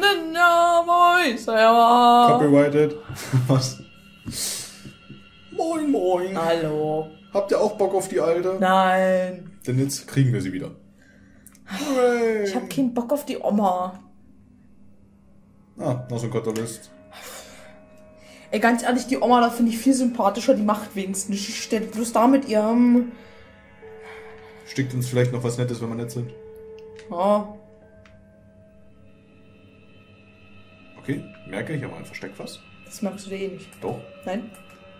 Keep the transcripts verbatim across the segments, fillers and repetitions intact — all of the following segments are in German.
Copyrighted. Was? Moin, moin. Hallo. Habt ihr auch Bock auf die Alte? Nein. Denn jetzt kriegen wir sie wieder. Hooray. Ich hab keinen Bock auf die Oma. Ah, noch so ein Katalist. Ey, ganz ehrlich, die Oma, da finde ich viel sympathischer. Die macht wenigstens. Die steht bloß da mit ihrem... Stickt uns vielleicht noch was Nettes, wenn wir nett sind. Ja. Okay, merke, ich habe ein Versteck was. Das magst du dir eh nicht. Doch. Nein?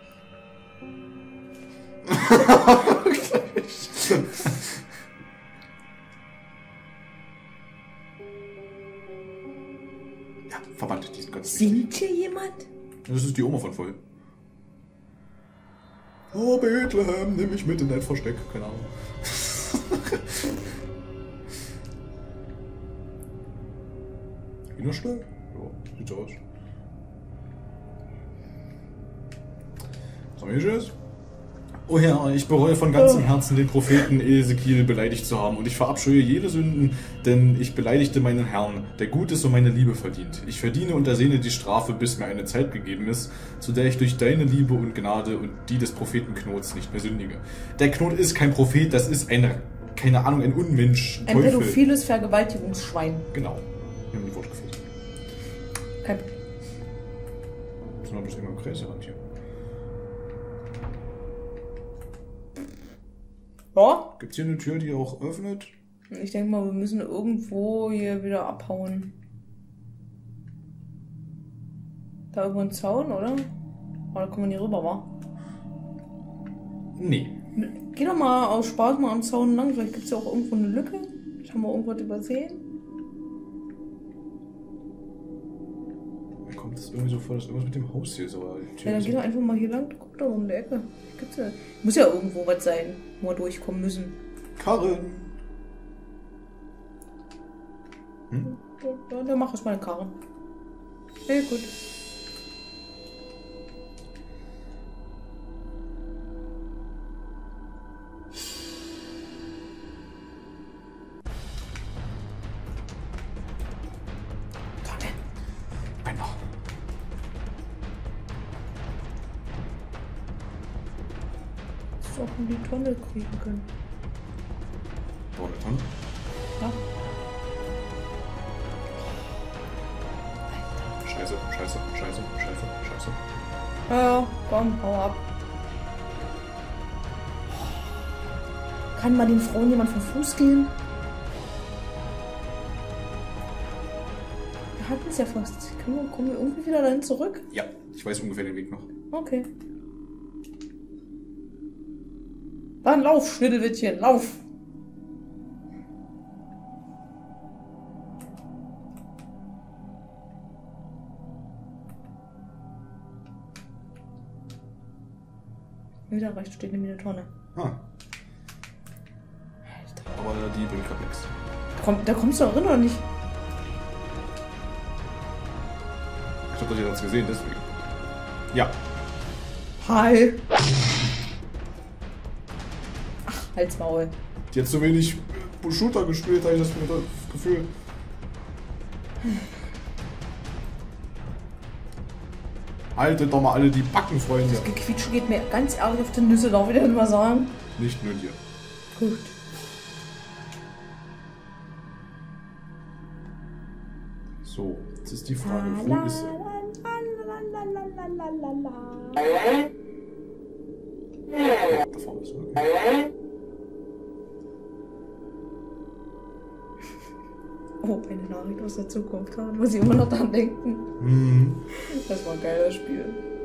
Ja, verbannt, die sind ganz Singt hier jemand? Das ist die Oma von vorhin. Oh, Bethlehem, nimm mich mit in dein Versteck. Keine Ahnung. Wieder schnell? Ja, sieht so aus. So, hier ist. Oh Herr, ich bereue von ganzem Herzen, den Propheten Esekiel beleidigt zu haben, und ich verabscheue jede Sünden, denn ich beleidigte meinen Herrn, der Gutes und meine Liebe verdient. Ich verdiene und ersehne die Strafe, bis mir eine Zeit gegeben ist, zu der ich durch deine Liebe und Gnade und die des Propheten Knots nicht mehr sündige. Der Knot ist kein Prophet, das ist ein, keine Ahnung, ein Unmensch, ein Ein Teufel. pädophiles Vergewaltigungsschwein. Genau. Wir haben die Worte geführt. Kein... Sind wir bloß immer im Kreisrand hier. Ja? Gibt es hier eine Tür, die auch öffnet? Ich denke mal, wir müssen irgendwo hier wieder abhauen. Da über den Zaun, oder? Oder kommen wir nicht rüber, wa? Nee. Geh doch mal aus Spaß mal am Zaun lang. Vielleicht gibt es ja auch irgendwo eine Lücke. Ich habe mal irgendwas übersehen. Mir kommt das irgendwie so vor, dass irgendwas mit dem Haus hier ist, aber die Tür Ja, dann ist geh doch einfach mal hier lang. Guck doch um die Ecke. Gibt's ja. Muss ja irgendwo was sein, wo wir durchkommen müssen. Karren! Hm? Ja, dann mach ich mal eine Karre. Ja, gut. Tonne! Männer! Auch in die Tonne kriegen können. Da eine Tonne? Ja. Scheiße, scheiße, scheiße, scheiße, scheiße. Ja, ja, komm, hau ab. Kann mal den Frauen jemand vom Fuß gehen? Wir hatten es ja fast. Können wir, kommen wir irgendwie wieder dahin zurück? Ja, ich weiß ungefähr den Weg noch. Okay. Dann lauf, Schnittlewittchen, lauf! Wieder rechts steht nämlich eine Tonne. Ah. Aber die bringt grad nichts. Da, komm, da kommst du auch rein, oder nicht? Ich hab das jetzt gesehen, deswegen. Ja. Hi! Ach, halt's Maul. Die hat so wenig Shooter gespielt, habe ich das Gefühl. Haltet doch mal alle die Backen, Freunde. Das Gequietsche geht mir ganz ehrlich auf die Nüsse, darf ich dir mal sagen? Nicht nur dir. Gut. So, jetzt ist die Frage, wo ist er? Da vorne ist er, okay. Oh, eine Nachricht aus der Zukunft haben, muss ich immer noch dran denken. Mhm. Das war ein geiles Spiel.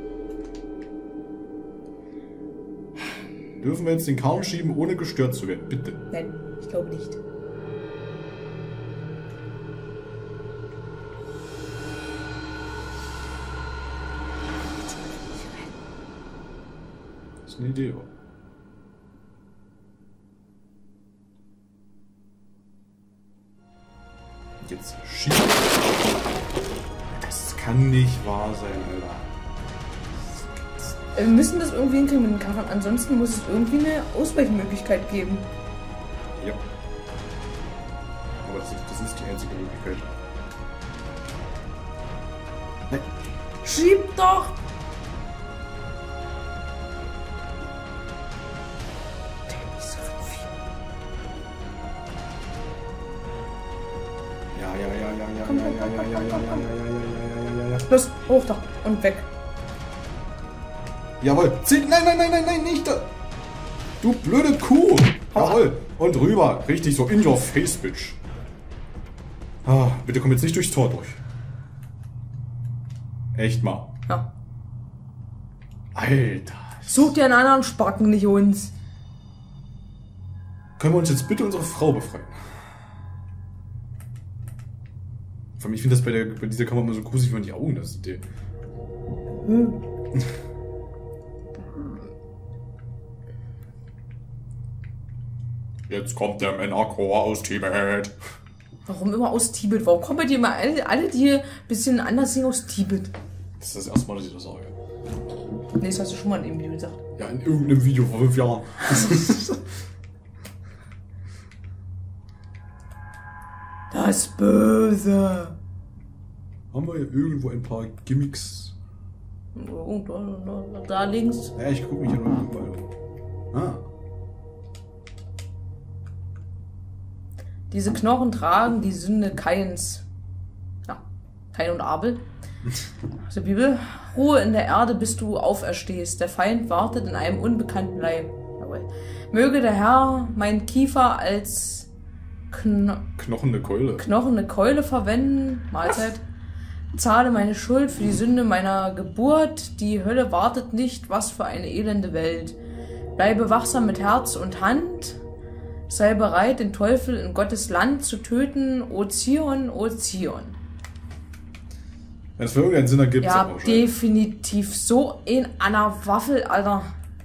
Dürfen wir jetzt den Karren schieben, ohne gestört zu werden? Bitte. Nein, ich glaube nicht. Das ist eine Idee, oder? Jetzt schieben. Das kann nicht wahr sein, Alter. Wir müssen das irgendwie hinkriegen mit dem Karren. Ansonsten muss es irgendwie eine Ausweichmöglichkeit geben. Ja. Aber das ist, das ist die einzige Möglichkeit. Nein. Schieb doch! Ja, ja, ja, ja, ja, ja, ja, ja, ja, ja, ja, ja, ja, ja, ja, ja. Los, hoch da und weg. Jawohl. Zieh, nein, nein, nein, nein, nein, nicht da. Du blöde Kuh. Jawohl. Und rüber. Richtig so in your face, bitch. Ah, bitte komm jetzt nicht durchs Tor durch. Echt mal. Ja. Alter. Such dir einen anderen Spacken, nicht uns. Können wir uns jetzt bitte unsere Frau befreien? Vor allem, ich finde das bei, der, bei dieser Kamera immer so gruselig, wenn man die Augen das sieht. Hm. Jetzt kommt der Männerchor aus Tibet. Warum immer aus Tibet? Warum kommen bei dir immer alle, alle die ein bisschen anders singen aus Tibet? Das ist das erste Mal, dass ich das sage. Nee, das hast du schon mal in dem Video gesagt. Ja, in irgendeinem Video vor fünf Jahren. Das Böse. Haben wir hier irgendwo ein paar Gimmicks? Oh, da, da, da links. Ja, ich gucke mich hier noch mal um. Ah. Diese Knochen tragen die Sünde Kains. Ja, Kain und Abel. Aus der Bibel. Ruhe in der Erde, bis du auferstehst. Der Feind wartet in einem unbekannten Leib. Jawohl. Möge der Herr meinen Kiefer als Kno Knochene Keule. knochene Keule verwenden. Mahlzeit. Zahle meine Schuld für die Sünde meiner Geburt. Die Hölle wartet nicht. Was für eine elende Welt. Bleibe wachsam mit Herz und Hand. Sei bereit, den Teufel in Gottes Land zu töten. O Zion, O Zion. Wenn es für irgendeinen Sinn ergibt, Ja, sag mal Bescheid. definitiv. So in einer Waffel, Alter.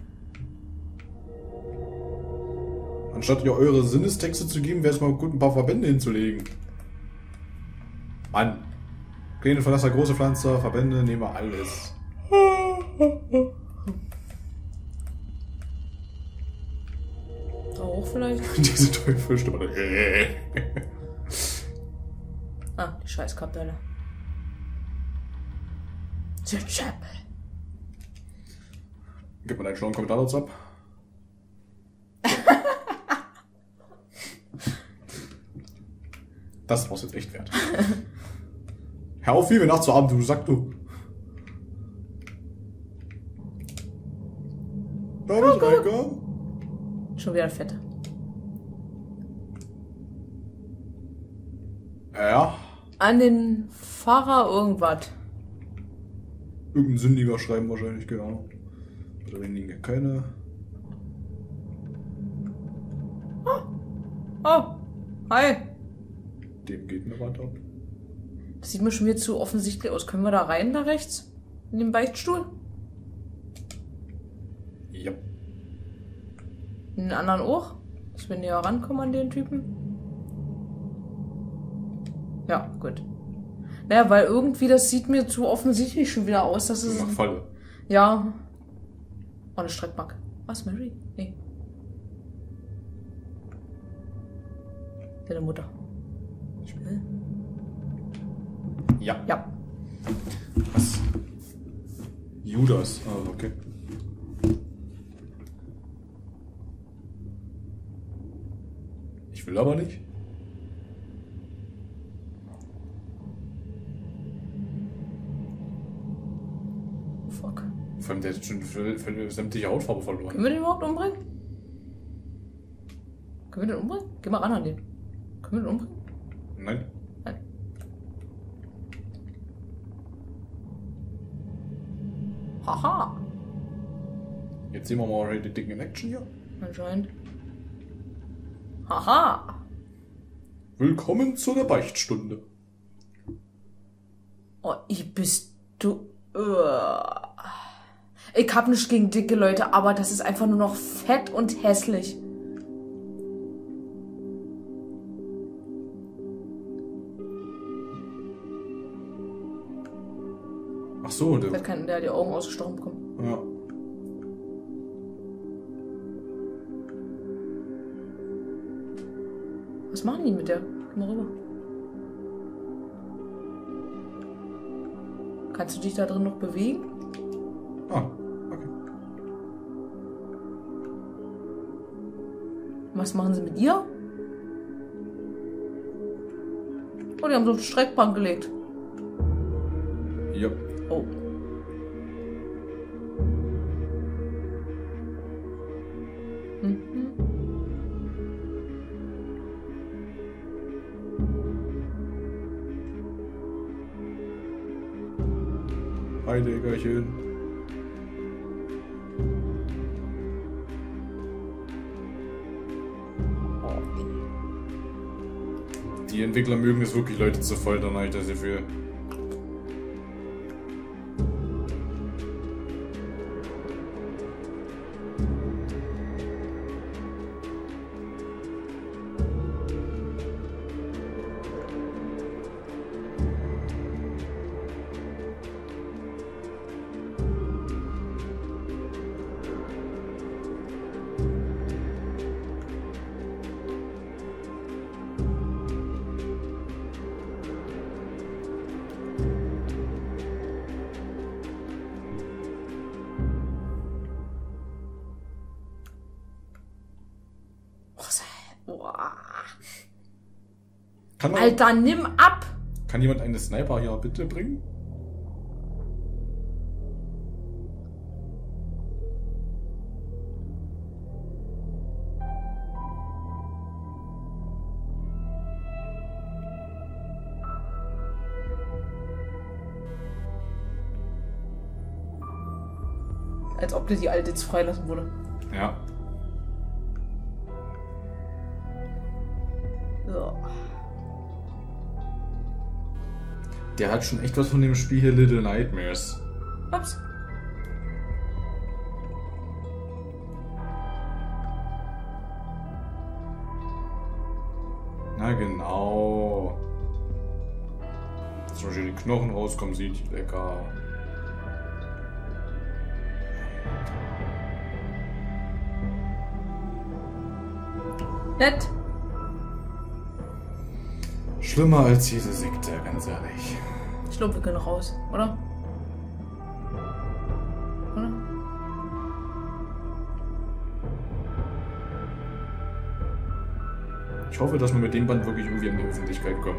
Anstatt ihr eure Sinnestexte zu geben, wäre es mal gut, ein paar Verbände hinzulegen. Mann. Kleine Verlasser, große Pflanzer, Verbände, nehmen wir alles. Da hoch vielleicht? Diese Teufelstimme. Ah, die Scheißkapelle. The Chapel. Gib mal deinen schlauen Kommentar dazu ab. Das war's jetzt echt wert. Hör auf, wie wir nachts zu Abend, du sag du. Da Oh, ist reingegangen. Schon wieder fette. Ja. An den Pfarrer irgendwas. Irgendein Sündiger schreiben wahrscheinlich, genau. Bei der liegen keine. Oh, hi. Dem geht eine Wand ab. Das sieht mir schon wieder zu offensichtlich aus. Können wir da rein, da rechts? In den Beichtstuhl? Ja. In den anderen auch? Dass wir näher rankommen an den Typen? Ja, gut. Naja, weil irgendwie das sieht mir zu offensichtlich schon wieder aus, dass es... Nach Falle. Ja. Oh, eine Streckbank. Was, Mary? Nee. Deine Mutter. Hm? Ja. Ja. Was? Judas. Ah, okay. Ich will aber nicht. Fuck. Vor allem, der hat schon für, für sämtliche Hautfarbe verloren. Können wir den überhaupt umbringen? Können wir den umbringen? Geh mal ran an den. Können wir den umbringen? Nein. Nein. Haha. Jetzt sehen wir mal die Dicken in Action hier. Anscheinend. Haha. Willkommen zu der Beichtstunde. Oh, ich bist du... Uah. Ich hab nichts gegen dicke Leute, aber das ist einfach nur noch fett und hässlich. Ach so, der. Vielleicht kann der die Augen ausgestochen bekommen. Ja. Was machen die mit der? Komm mal rüber. Kannst du dich da drin noch bewegen? Ah, okay. Was machen sie mit ihr? Oh, die haben so eine Streckbank gelegt. Ja. Oh. Mhm. Hi, Diggerchen. Die Entwickler mögen es wirklich, Leute zu foltern, habe ich das Gefühl. Kann man, Alter, nimm ab! Kann jemand eine Sniper hier bitte bringen? Als ob dir die alte jetzt freilassen wurde. Ja. So. Der hat schon echt was von dem Spiel hier Little Nightmares. Ups. Na genau. Dass zum Beispiel die Knochen rauskommen, sieht lecker. Nett. Schlimmer als jede Sekte, ganz ehrlich. Ich glaube, wir können raus, oder? Oder? Ich hoffe, dass wir mit dem Band wirklich irgendwie in die Öffentlichkeit kommen.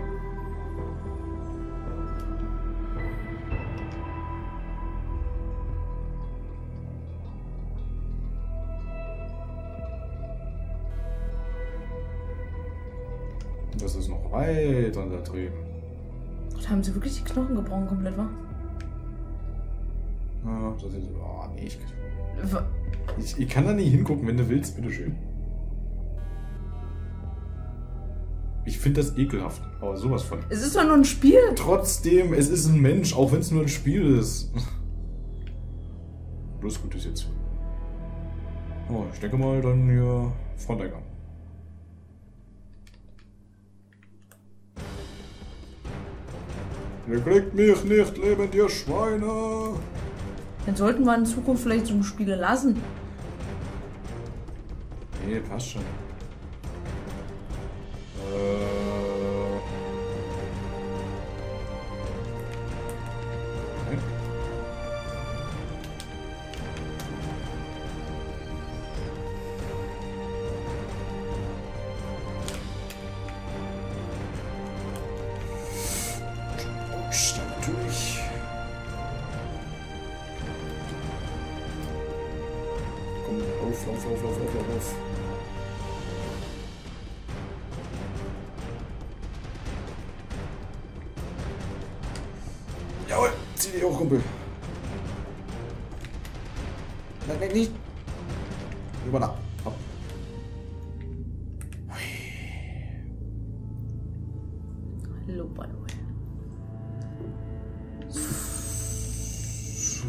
Das ist noch weit da drüben. Da haben sie wirklich die Knochen gebrochen komplett, wa? Ja, das ist. Oh, nee, ich, Wa- ich, ich kann da nie hingucken, wenn du willst, bitteschön. Ich finde das ekelhaft, aber sowas von. Es ist doch nur ein Spiel. Trotzdem, es ist ein Mensch, auch wenn es nur ein Spiel ist. Bloß gut ist jetzt. Oh, ich denke mal dann hier Fronteingang. Ihr kriegt mich nicht lebend, ihr Schweine! Dann sollten wir in Zukunft vielleicht so Spiele lassen. Nee, passt schon. Äh. Nein. Ups, dann natürlich. Komm, lauf, lauf, lauf, lauf, lauf, lauf, lauf. Jawohl, zieh dich hoch, Kumpel. Nein, nein, nicht. Über da. Hopp. Hallo, by the way. So.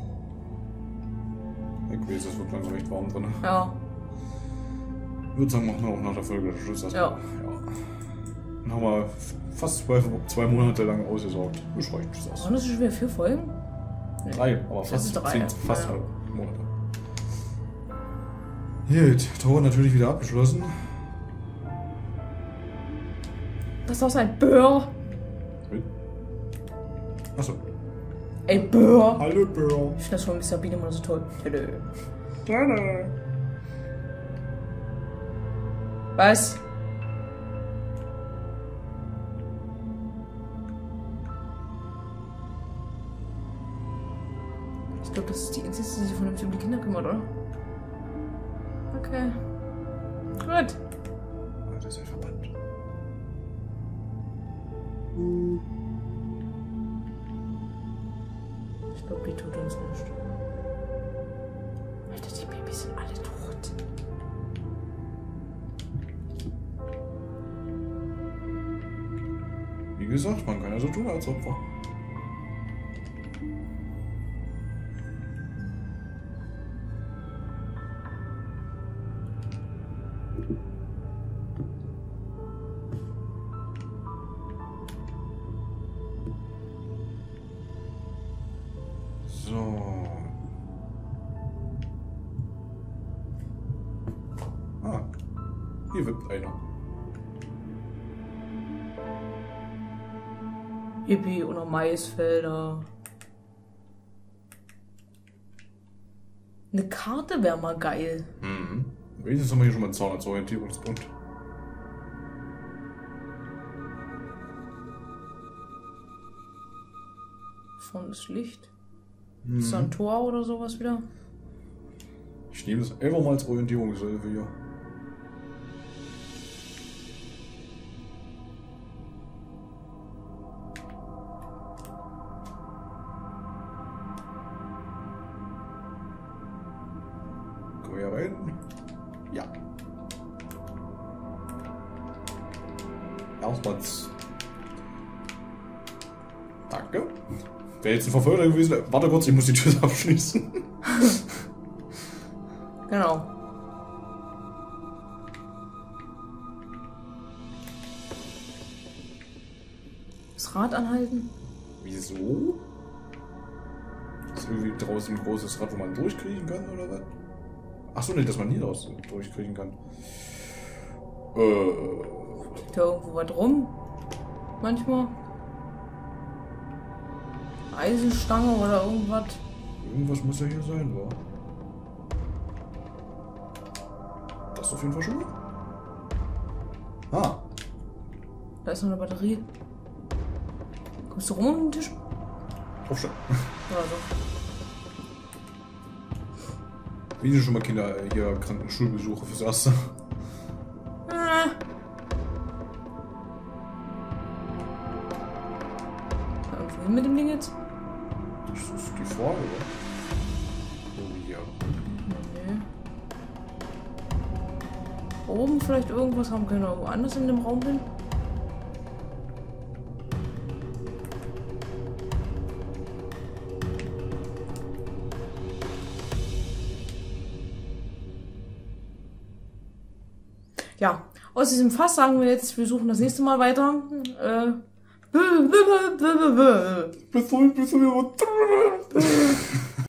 Ich weiß, es wird langsam echt warm drin. Ja. Ich würde sagen, machen wir auch nach der Folge Schluss erstmal. Ja. Ja. Dann haben wir fast zwei, zwei Monate lang ausgesorgt. Das reicht. Das Waren das schon wieder vier Folgen? Nee. Drei, aber Das fast, ist drei, zehn, ja. fast Ja. halb Monate. Gut, Tor natürlich wieder abgeschlossen. Das ist doch sein Böhr. Achso. Ey, Böhr. Hallo, Böhr. Ich finde das von Mister Bean immer so toll. Hallo. Hallo. Was? Ich glaube, das ist die Insel, die sich vernünftig um die Kinder kümmert, oder? Okay. Gut. Das ist ja verbannt. Ich glaube, die tut uns nicht. Alter, die Babys sind alle tot. Wie gesagt, man kann ja so tun als Opfer. So. Ah. Hier wippt einer. Hippie oder Maisfelder. Eine Karte wäre mal geil. Mhm. Wenigstens haben wir hier schon mal einen Zahnarztorientierungspunkt. Vorne das Licht. Mhm. Ist da ein Tor oder sowas wieder? Ich nehme das einfach mal als Orientierungshilfe hier. Komm hier rein. Ja. Erstmals. Danke. Wäre jetzt ein Verfolger gewesen. Warte kurz, ich muss die Tür abschließen. Genau. Das Rad anhalten? Wieso? Ist irgendwie draußen ein großes Rad, wo man durchkriechen kann, oder was? Achso, nicht, dass man hier raus durchkriechen kann. Äh. Liegt da irgendwo was rum? Manchmal? Eisenstange oder irgendwas? Irgendwas muss ja hier sein, wa? Das ist auf jeden Fall schon. Ah. Da ist noch eine Batterie. Kommst du rum um den Tisch? Aufstehen. Oder so. Wie sind schon mal Kinder hier kranken Schulbesuche fürs Erste? Ah. Irgendwo hin mit dem Ding jetzt? Das ist die Frage, oder? Oh ja. Nee. Oben vielleicht irgendwas haben können, aber woanders in dem Raum hin? Ja, aus diesem Fass sagen wir jetzt, wir suchen das nächste Mal weiter. Äh,